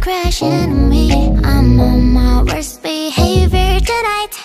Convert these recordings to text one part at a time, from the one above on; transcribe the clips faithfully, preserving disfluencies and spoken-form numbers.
crash into me. I'm on my worst behavior tonight.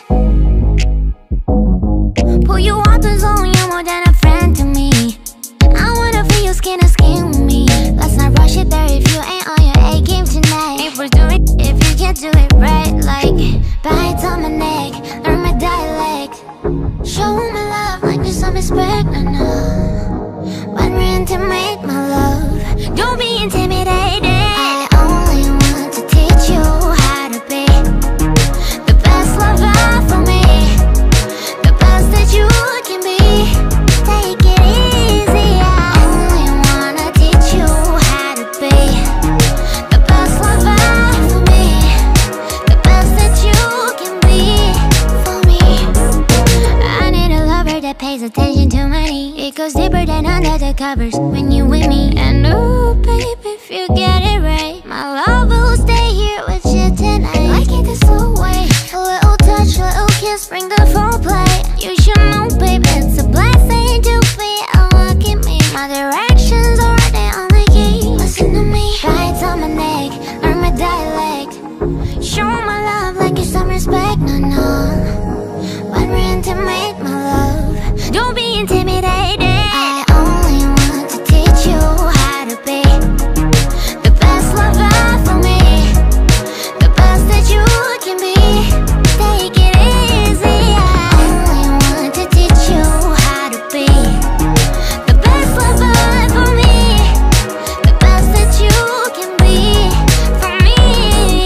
Pull you out the zone, you're more than a friend to me. I wanna feel your skin to skin with me. Let's not rush it there if you ain't on your A game tonight. If we're doing, if you can't do it right, like bites on my neck, learn my dialect. Show my love like there's some respect, no, no. When we're intimate, my love, don't be intimidated. I only want to teach you how to be the best lover for me, the best that you can be. Take it easy. I only wanna teach you how to be the best lover for me, the best that you can be for me. I need a lover that pays attention to my needs. It goes deeper than under the covers when you with me. And ooh, baby, if you get it right, my love will stay here with you tonight. Like it the slow way, a little touch, a little kiss, bring the full play. You should know, baby, it's a blessing to be a lucky me. My directions are the only key. Listen to me, bites on my neck, learn my dialect. Show my love like it's some respect, no, no. When we're intimate, my love, don't be intimidated. I only want to teach you how to be the best lover for me, the best that you can be. Take it easy. I only want to teach you how to be the best lover for me, the best that you can be for me.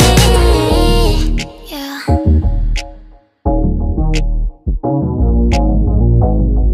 Yeah.